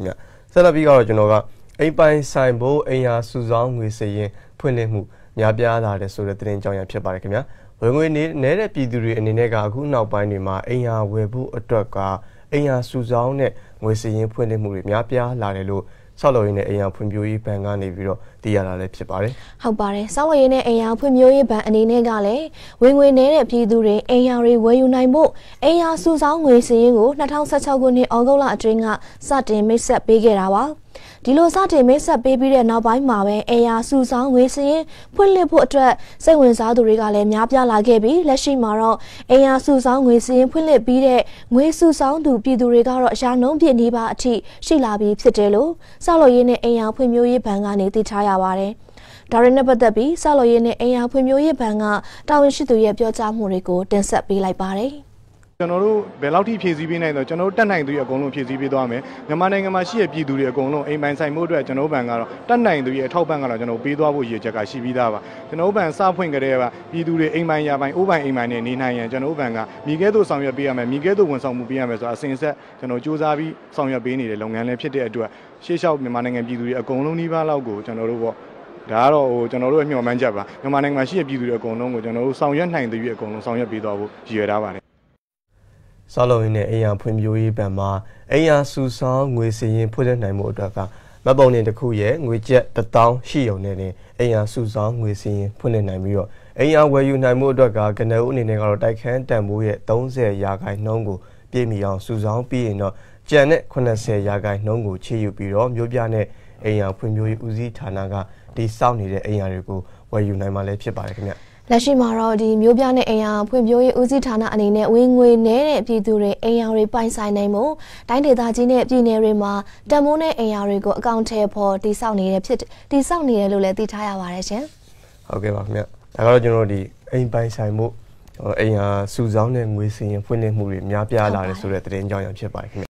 မြဆက်လက်ပြီးတော့ကျွန်တော်ကအိမ်ပိုင်ဆိုင်ဖို့အိမ်ယာစုဆောင်းငွေစရင်ဖွင့်လှစ်မှုများပြားလာတဲ့ဆိုတဲ့သတင်းကြောင်းရဖြစ်ပါတယ်ခင်ဗျာဝင်ငွေနေတဲ့ပြည်သူတွေအနေနဲ့ကအခုနောက်ပိုင်းတွေမှာအိမ်ယာဝယ်ဖို့အတွက်ကအိမ်ယာစုဆောင်းတဲ့ငွေစရင်ဖွင့်လှစ်မှုတွေများပြားလာတယ်လို့ဆောက်လုပ်ရေးနဲ့အိမ်ယာဖွံ့ဖြိုးရေးဘဏ်ကနေပြီးတော့တည်ရတာလည်းဖြစ်ပါတယ်ဟုတ်ပါတယ်ဆောက်လုပ်ရေးနဲ့အိမ်ယာဖွံ့ဖြိုးရေးဘဏ်အနေနဲ့ကလည်းဝင်ငွေနေတဲ့ပြည်သူတွေအိမ်ယာတွေဝယ်ယူနိုင်ဖို့အိမ်ယာစုဆောင်းငွေစရင်ကို2016ခုနှစ်ဩဂုတ်လအတွင်းကစတင်မိတ်ဆက်ပေးခဲ့တာပါဒီလိုစတင်မိတ်ဆက်ပေးပြီးတဲ့နောက်ပိုင်းမှာပဲအိမ်ယာစုဆောင်းငွေစရင်ဖွင့်လှစ်ဖို့အတွက်စိတ်ဝင်စားသူတွေကလည်းများပြားလာခဲ့ပြီးလက်ရှိမှာတော့အိမ်ယာစုဆောင်းငွေစရင်ဖွင့်လှစ်ပြီးတဲ့ငွေစုဆောင်းသူပြည်သူတွေကတော့ရာနှုန်းပြည့်နှီးပါအထိရှိလာပြီးဖြစ်တယ်လို့ဆောက်လုပ်ရေးနဲ့အိမ်ယာဖွံ့ဖြိုးရေးဘဏ်ကနေသိထားရပါတယ်ဒါရင်းနဲ့ပတ်သက်ပြီးဆောက်လုပ်ရေးနဲ့အိမ်ယာဖွံ့ဖြိုးရေးဘဏ်ကတာဝန်ရှိသူရဲ့ပြောကြားမှုတွေကိုတင်ဆက်ပေးလိုက်ပါတယ်ကျွန်တော်တို့ဘယ်လောက်ထိဖြည့်ဆည်းပေးနိုင်တော့ကျွန်တော်တို့တက်နိုင်သူတွေအကုန်လုံးဖြည့်ဆည်းပေးသွားမယ်မြန်မာနိုင်ငံမှာရှိတဲ့ပြည်သူတွေအကုန်လုံးအိမ်ပိုင်ဆိုင်မှုအတွက်ကျွန်တော်တို့ဘဏ်ကတော့တက်နိုင်သူတွေအထောက်ပံ့ကတော့ကျွန်တော်ပေးသွားဖို့ရည်ချက်ကရှိပြီးသားပါကျွန်တော်တို့ဘဏ်စဖွင့်ကြတဲ့ကပြည်သူတွေအိမ်ပိုင်ရာပိုင်အိုးပိုင်အိမ်ပိုင်နဲ့နေနိုင်ရင်ကျွန်တော်တို့ဘဏ်ကမိခဲသို့ဆောင်ရွက်ပေးရမယ်မိခဲသို့ဝန်ဆောင်မှုပေးရမယ်ဆိုတာအစဉ်ဆက်ကျွန်တော်စူးစမ်းပြီးဆောင်ရွက်ပေးနေတဲ့လုပ်ငန်းလေးဖြစ်တဲ့အတွက်ရှေ့လျှောက်မြန်မာနိုင်ငံပြည်သူတွေအကုန်လုံးနှီးပါးလောက်ကိုကျွန်တော်တို့ပေါ့ဒါကတော့ကျွန်တော်တို့အမျှော်မှန်းချက်ပါမြန်မာနိုင်ငံမှာရှိတဲ့ပြည်သူတွေအကုန်လုံးကိုကျွန်တော်တို့ဆောင်ရွက်နိုင်သူတွေအကုန်လုံးဆောင်ရွက်ပေးသွားဖို့ရည်ရွယ်ထားပါတယ်ဆောက်လုပ်ရေးနဲ့အိမ်ယာဖွံ့ဖြိုးရေးဘဏ်မှာအိမ်ယာစုဆောင်းငွေစရင်ဖွင့်လှစ်နိုင်မှုအတွက်ကမတ်ပုံတင်တစ်ခုရဲ့ငွေကျပ်1000ရှိုံနဲ့တင်အိမ်ယာစုဆောင်းငွေစရင်ဖွင့်လှစ်နိုင်ပြီးတော့အိမ်ယာဝယ်ယူနိုင်မှုအတွက်ကကနဦးအနေနဲ့ကတော့တိုက်ခန်းတန်ဖိုးရဲ့30%ကိုပြည့်မီအောင်စုဆောင်းပြီးရင်တော့ကျန်တဲ့80%ကိုချေယူပြီးတော့မြို့ပြနဲ့အိမ်ယာဖွံ့ဖြိုးရေးဦးစီးဌာနကဒီစောင့်နေတဲ့အိမ်ယာတွေကိုဝယ်ယူနိုင်မှာလည်းဖြစ်ပါတယ်ခင်ဗျလက်ရှိမှာတော့ဒီမျိုးပြနဲ့အိမ်ယာဖွံ့ဖြိုးရေးဦးစီးဌာနအနေနဲ့ဝင်ငွေနေတဲ့ပြည်သူတွေအိမ်ယာတွေပိုင်ဆိုင်နိုင်မှုတိုင်းဒေသကြီးနဲ့ပြည်နယ်တွေမှာတန်မိုးနဲ့အိမ်ယာတွေကိုအကောင့်ထဲပေါ်တိစောက်နေတယ်လို့လည်းသိထားရပါတယ်ရှင်ဟုတ်ကဲ့ပါခင်ဗျဒါကတော့ကျွန်တော်တို့ဒီအိမ်ပိုင်ဆိုင်မှုအိမ်ယာစုဆောင်းတဲ့ငွေစရင်ဖွင့်လှစ်မှုတွေများပြားလာတယ်ဆိုတဲ့သတင်းကြောင်းရဖြစ်ပါတယ်ခင်ဗျ